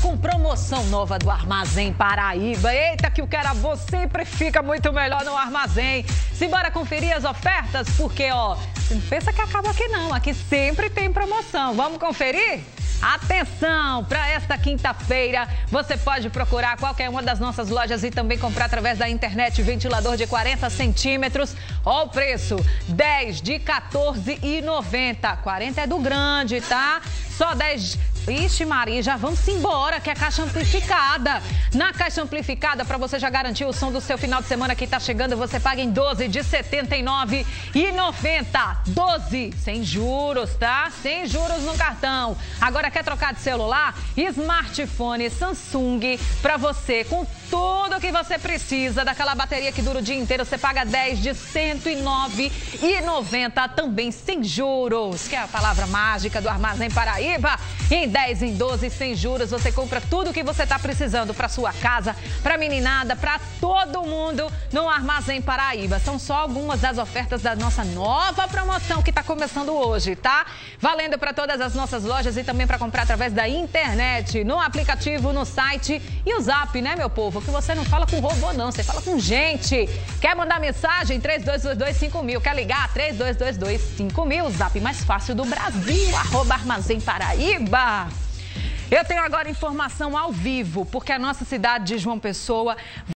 com promoção nova do Armazém Paraíba. Eita, que o que era bom sempre fica muito melhor no Armazém. Simbora conferir as ofertas, porque, ó, você não pensa que acaba aqui não, aqui sempre tem promoção. Vamos conferir? Atenção, para esta quinta-feira, você pode procurar qualquer uma das nossas lojas e também comprar através da internet ventilador de 40 centímetros. Ó o preço, 10 de R$ 14,90. 40 é do grande, tá? Só 10... Ixi, Maria, já vamos embora, que é a caixa amplificada. Na caixa amplificada, para você já garantir o som do seu final de semana que tá chegando, você paga em 12 de R$ 79,90. 12, sem juros, tá? Sem juros no cartão. Agora, quer trocar de celular? Smartphone Samsung para você, com tudo o que você precisa, daquela bateria que dura o dia inteiro, você paga 10 de R$ 109,90, também sem juros, que é a palavra mágica do Armazém Paraíba. Em 10, em 12, sem juros, você compra tudo o que você está precisando para sua casa, para meninada, para todo mundo no Armazém Paraíba. São só algumas das ofertas da nossa nova promoção que está começando hoje, tá? Valendo para todas as nossas lojas e também para comprar através da internet, no aplicativo, no site e o Zap, né, meu povo? Que você não fala com robô, não, você fala com gente. Quer mandar mensagem? 3222-5000. Quer ligar? 3222-5000. O Zap mais fácil do Brasil, @Armazém Paraíba. Eu tenho agora informação ao vivo, porque a nossa cidade de João Pessoa